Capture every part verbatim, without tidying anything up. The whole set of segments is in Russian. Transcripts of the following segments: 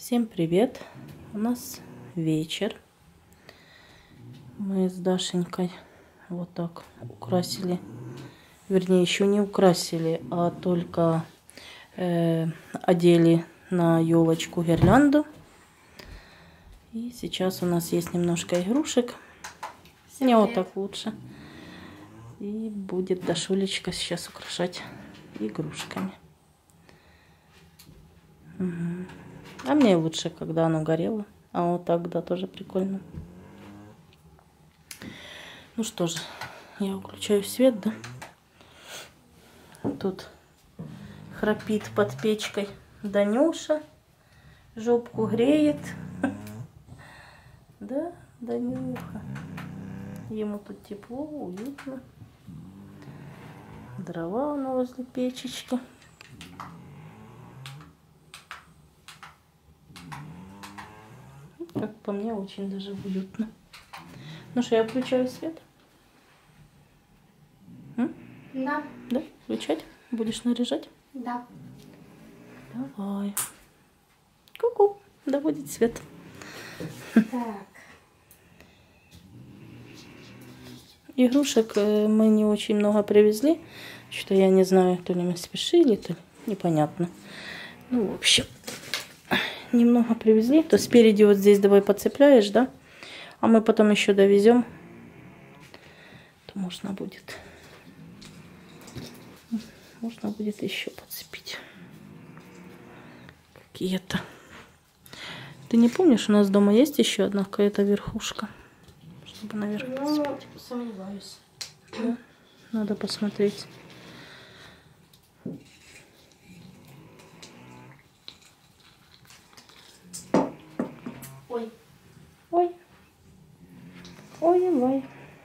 Всем привет! У нас вечер. Мы с Дашенькой вот так украсили, вернее, еще не украсили, а только э, одели на елочку гирлянду. И сейчас у нас есть немножко игрушек. Мне вот так лучше. И будет Дашулечка сейчас украшать игрушками. Угу. А мне лучше, когда оно горело. А вот так, да, тоже прикольно. Ну что же, я выключаю свет, да? Тут храпит под печкой Данюша. Жопку греет. Да, Данюха. Ему тут тепло, уютно. Дрова на возле печечки. Как по мне, очень даже уютно. Ну что, я включаю свет? М? Да. Да? Включать? Будешь наряжать? Да. Давай. Ку-ку. Да будет свет. Так. Игрушек мы не очень много привезли. Что-то я не знаю, то ли мы спешили, то ли непонятно. Ну, в общем, немного привезли. То спереди вот здесь давай подцепляешь, да? А мы потом еще довезем. То можно будет. Можно будет еще подцепить. Какие-то. Ты не помнишь, у нас дома есть еще одна какая-то верхушка? Чтобы наверх Ну, сомневаюсь. Да? Надо посмотреть. Ой. Ой. Ой-ой.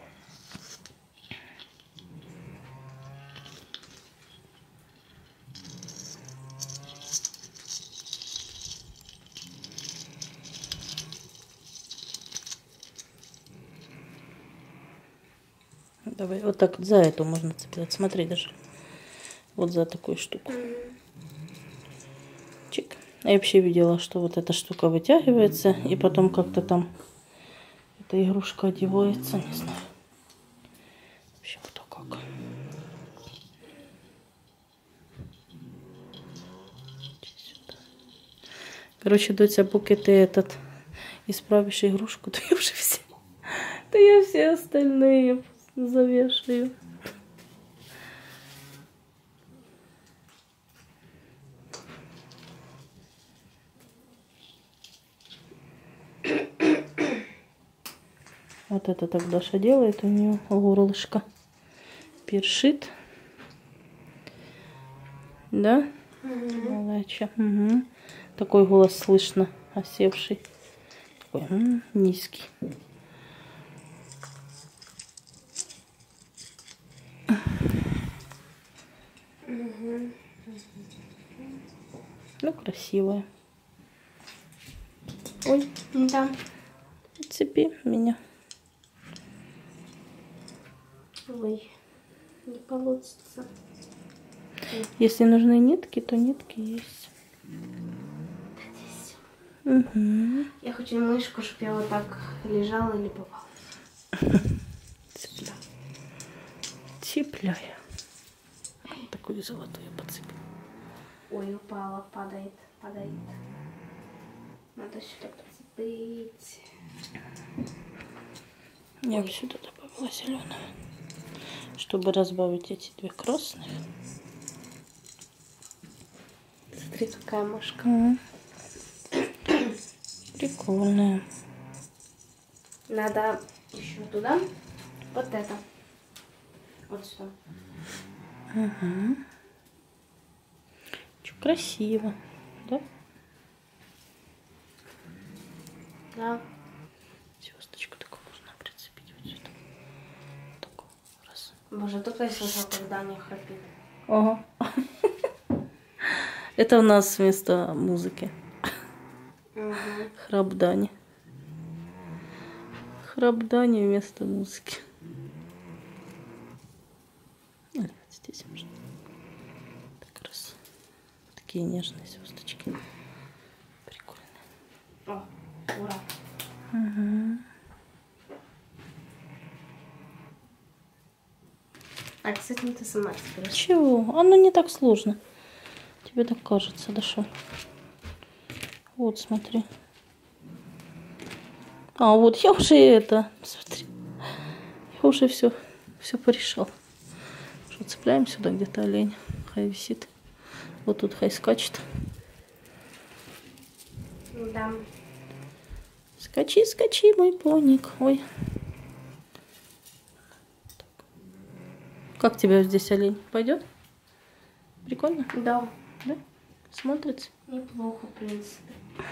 Давай, вот так за эту можно цеплять. Смотри даже. Вот за такую штуку. Чик. Я вообще видела, что вот эта штука вытягивается, и потом как-то там эта игрушка одевается, не знаю. Вообще кто как. Короче, Дотя, пока ты этот исправишь игрушку, то я уже все, то я все остальные завешаю. Вот это так Даша делает, у нее горлышко першит. Да? Угу. Молодча. Угу. Такой голос слышно, осевший. Такой м-м, низкий. Угу. Ну, красивая. Ой, Да. цепи меня. Ой. Не получится. Если нужны нитки, то нитки есть. Здесь. Угу. Я хочу мышку, чтобы я вот так лежала или попала. Цепляю. Цепляю. Такую золотую подцепи. Ой, упала, падает, падает. Надо сюда подцепить. Я бы сюда добавила зеленую, чтобы разбавить эти две красных. Смотри, какая мышка. Угу. Прикольная. Надо еще туда. Вот это. Вот сюда. Угу. Чё, красиво, да? Да. Звездочку такую можно прицепить вот сюда. Такую раз. Боже, только я слышала, когда не храпит. Ага. Это у нас вместо музыки. Угу. Храп Дани. Храп Дани вместо музыки. Вот здесь можно. Так раз. Такие нежные звездочки. Прикольные. О, ура. Угу. А, с этим ты сама разберешься. Чего? Оно не так сложно. Тебе так кажется, да что? Вот, смотри. А, вот я уже это, смотри. Я уже все, все порешал. Что, цепляем сюда где-то олень. Хай висит. Вот тут хай скачет. Да. Скачи, скачи, мой поник. Ой. Как тебе здесь олень? Пойдет? Прикольно? Да. Да? Смотрится? Неплохо, в принципе.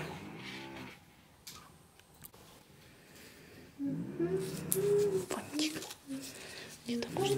Пончик. Где-то можно.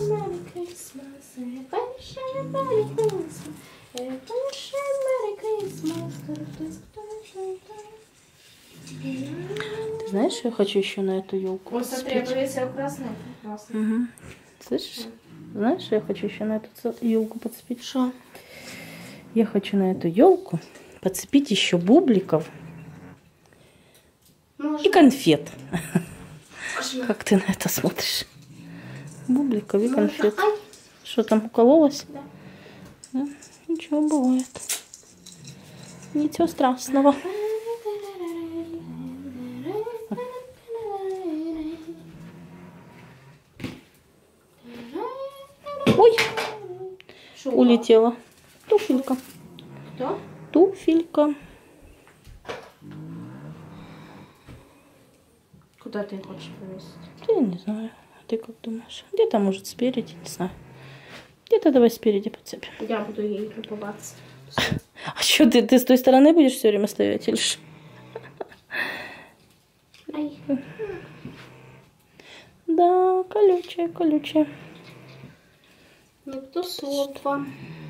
Ты знаешь, я хочу еще на эту елку. Вот смотри, я повесила красный, красный. Угу. Слышишь? Знаешь, я хочу еще на эту елку подцепить. Что? Я хочу на эту елку подцепить еще бубликов Можно. и конфет. Можно. Как ты на это смотришь? Бубликов и Можно. конфет. Ай. Что там, укололась? Да. Да? Ничего, бывает. Ничего страшного. Ой, Шо, улетела. Туфелька. Кто? Туфелька. Куда ты хочешь повесить? Да я не знаю. А ты как думаешь? Где-то, может, спереди, не знаю. Где-то давай спереди подцепим. Я буду ей любоваться. А что ты, ты с той стороны будешь все время стоять или что? Ай. Да, колючая, колючая. Никто слова.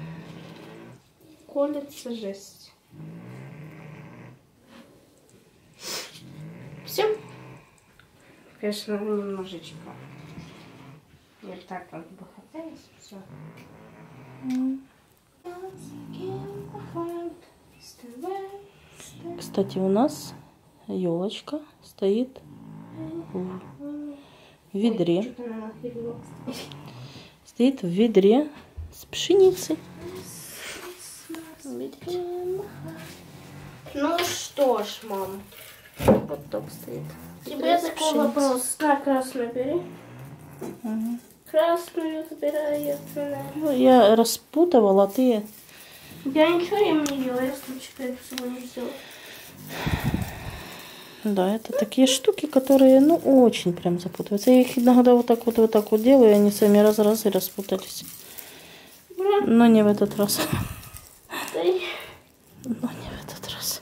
Колется жесть. Все. Конечно, немножечко. Не так, как бы хотелось. Все. Кстати, у нас елочка стоит в ведре. Ой, что-то она нахилила. Стоит в ведре с пшеницей. Ну что ж, мам. Вот так стоит. Тебе такой вопрос. На, красную бери. Угу. Красную забирай. Ну, я распутывала, а ты... Я ничего им не делала, я случайно всего не сделала. Да, это такие штуки, которые, ну, очень прям запутываются. Я их иногда вот так вот, вот так вот делаю, и они сами раз-раз и распутались. Ура. Но не в этот раз. Дай. Но не в этот раз.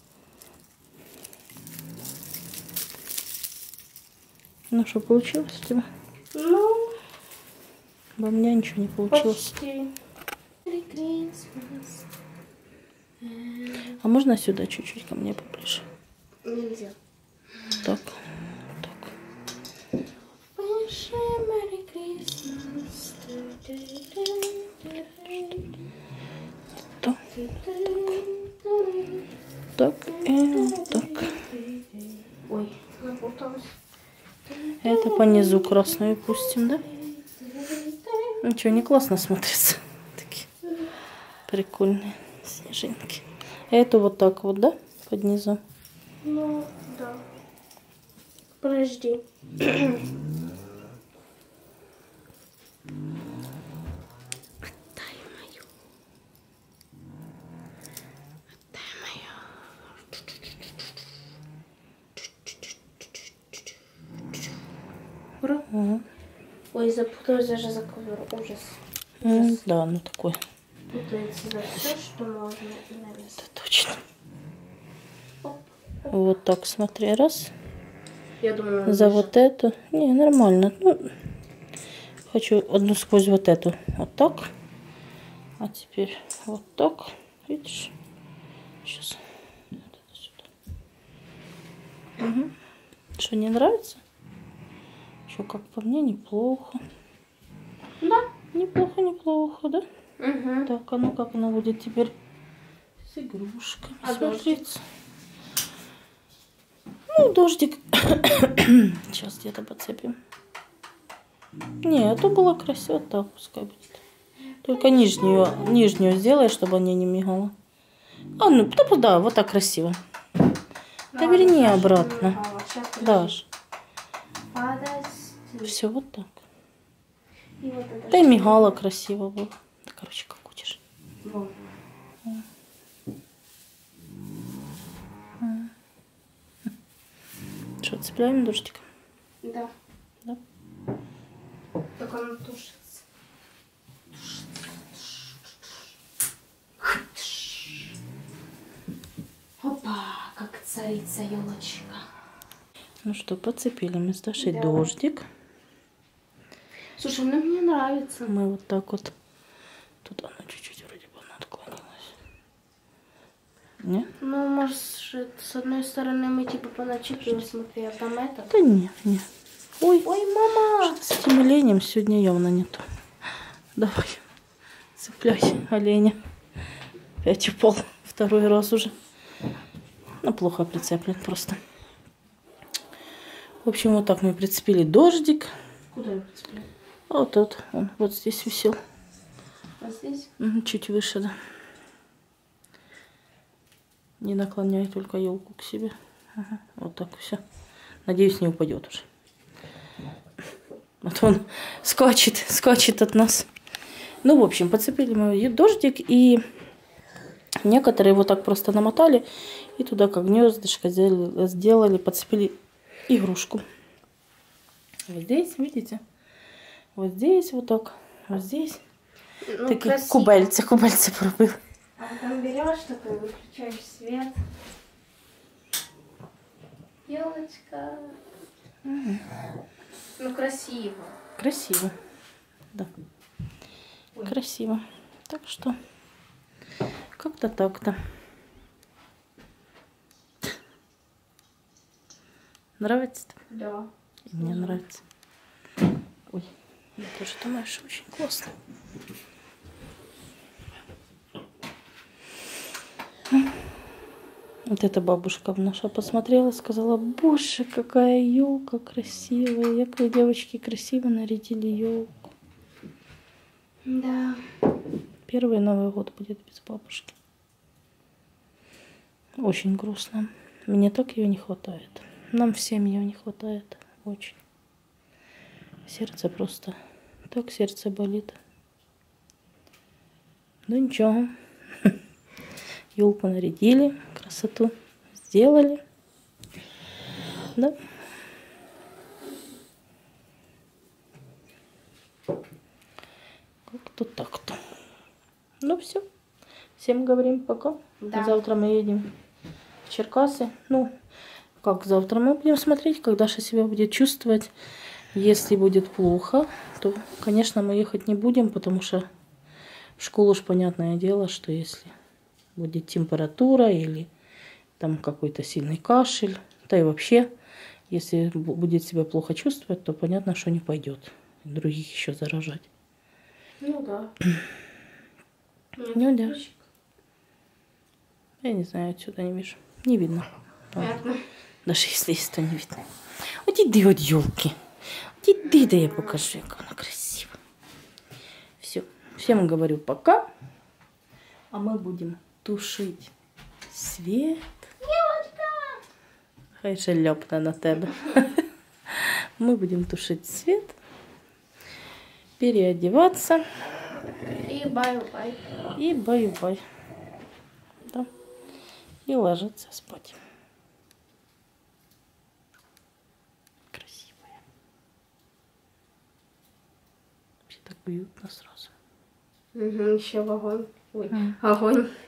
Ну что, получилось у тебя? Ну, У меня ничего не получилось. почти. Merry Christmas. А можно сюда чуть-чуть ко мне поближе? Нельзя. Так, так. Wish you Merry Christmas. Так, так и так. Ой, запуталась. Это по низу красную пустим, да? Ничего, не классно смотрится. Такие прикольные снежинки. Это вот так вот, да? Под низом. Ну, да. Подожди. Отдай мою. Отдай мою. Ура. Угу. Ой, запуталась даже за ковер. Ужас. М, Да, ну такой. Путается за все, что можно и на место. Это точно. Оп. Вот так, смотри, раз. Я думаю, За вот эту. Не, нормально. Ну, хочу одну сквозь вот эту. Вот так. А теперь вот так. Видишь? Сейчас. Вот это сюда. Угу. Что, не нравится? Что, как по мне, неплохо. Да. Неплохо, неплохо, да? Угу. Так, а ну как она будет теперь с игрушками А смотреться? Ну, дождик. Сейчас где-то подцепим. Не, а то было красиво, так пускай будет. Только нижнюю, нижнюю сделай, чтобы она не мигала. А, ну, да, да, вот так красиво. Ну, да верни обратно. Даш. Подожди. Все вот так. И вот это да и мигала красиво было. Да, короче, как хочешь. Вот. Что, цепляем дождик? Да. Да. Так он тушится. Опа, как царица елочка. Ну что, подцепили мы с Дашей Да. дождик. Слушай, ну мне нравится. Мы вот так вот. Тут она чуть-чуть вроде бы отклонилась. Не? Ну, может, с одной стороны мы типа поначипили, смотри, а там это. Да не, не. Ой, Ой, мама! с этим оленем сегодня явно не то. Давай, цепляй оленя. Опять упал. Второй раз уже. Ну, плохо прицеплен просто. В общем, вот так мы прицепили дождик. Куда я прицепила? А вот тут, он вот здесь висел. А здесь? Угу, чуть выше, да. Не наклоняй только елку к себе. Ага, вот так все. Надеюсь, не упадет уже. А то он скачет, скачет от нас. Ну, в общем, подцепили мы дождик, и некоторые вот так просто намотали, и туда как гнездышко сделали, сделали, подцепили игрушку. Вот здесь, видите? Вот здесь вот так, вот здесь. Ну, такие красиво. кубельцы, кубельцы пробил. А потом берешь такой, выключаешь свет. Елочка. Угу. Ну, красиво. Красиво. Да. Ой. Красиво. Так что как-то так-то. Нравится? Да. И мне нравится. Ой, я тоже думаю, что очень классно. Вот эта бабушка наша посмотрела, сказала: боже, какая елка красивая. Я как девочки красиво нарядили елку. Да. Первый Новый год будет без бабушки. Очень грустно. Мне так ее не хватает. Нам всем ее не хватает. Очень. Сердце просто... Так сердце болит. Ну ничего. Елку нарядили. Красоту сделали. Да. Как-то так-то. Ну все. Всем говорим пока. Да. Завтра мы едем в Черкассы. Ну, как завтра мы будем смотреть, как Даша себя будет чувствовать. Если будет плохо, то, конечно, мы ехать не будем, потому что в школу уж понятное дело, что если будет температура или там какой-то сильный кашель, да и вообще, если будет себя плохо чувствовать, то понятно, что не пойдет других еще заражать. Ну да. Ну да. Я не знаю, отсюда не вижу. Не видно. Понятно. Даже если есть, то не видно. Вот иди от елки. Иди, да я покажу, как она красива. Все. Всем говорю пока. А мы будем тушить свет. Девочка! Хай же ляпна на тебе. Мы будем тушить свет. Переодеваться. И бай-бай. И бай-бай. Да. И ложиться спать. Красивая. Вообще так уютно сразу. Угу, еще в огонь. Ой, М. огонь.